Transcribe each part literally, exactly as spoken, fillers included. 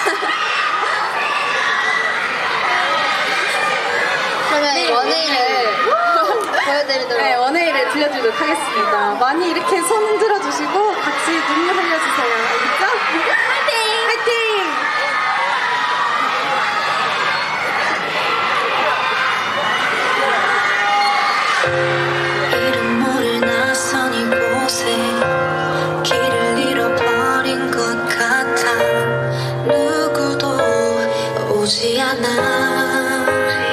그러면 네, 원웨이를 보여드리도록. 네, 원웨이를 들려드리도록 하겠습니다. 많이 이렇게 손 흔들어 주시고 같이 눈물 흘려주세요. 알겠죠? 화이팅! 화이팅! 이름 모를 낯선 이곳에 길을 잃어버린 것 같아. 누구도 오지 않아.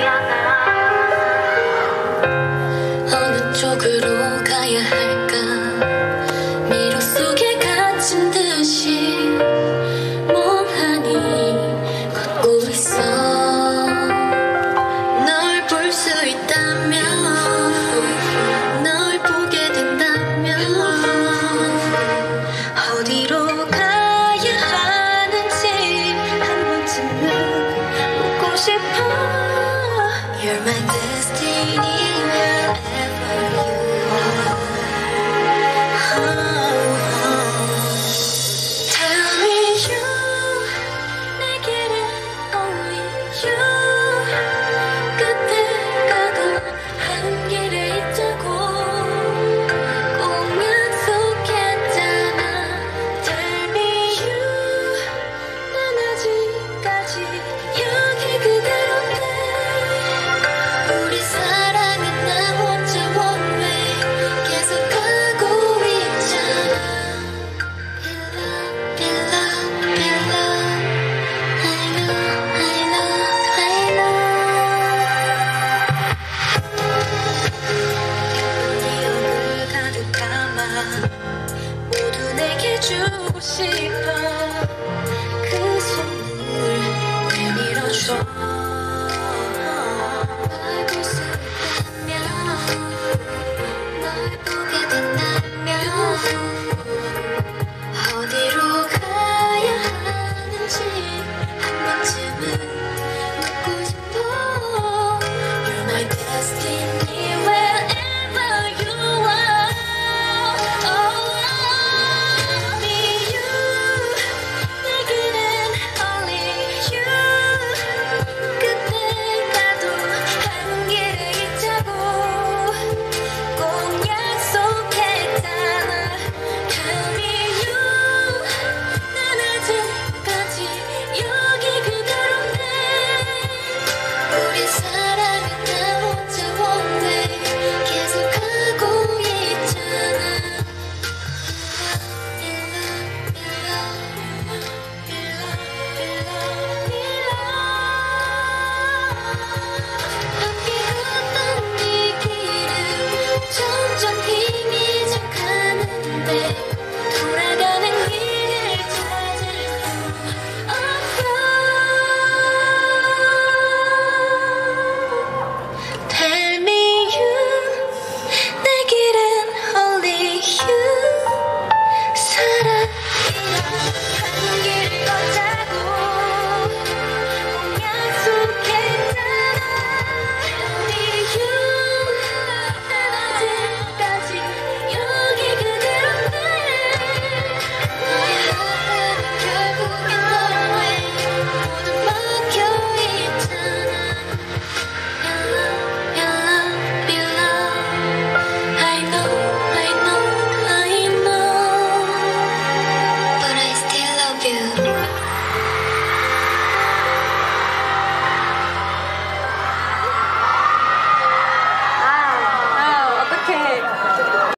어느 쪽으로 가야 할까. 미로 속에 갇힌 듯이 멍하니 걷고 있어. 널 볼 수 있다면, 어디로 가야 하는지 한 번쯤은 묻고 싶어. You're my destiny wherever you are. oh, oh. Tell me you 내게는 only you. 끝에 가던 한 길에 있자고 모두 내게 주고 싶어. 그 손을 내밀어줘.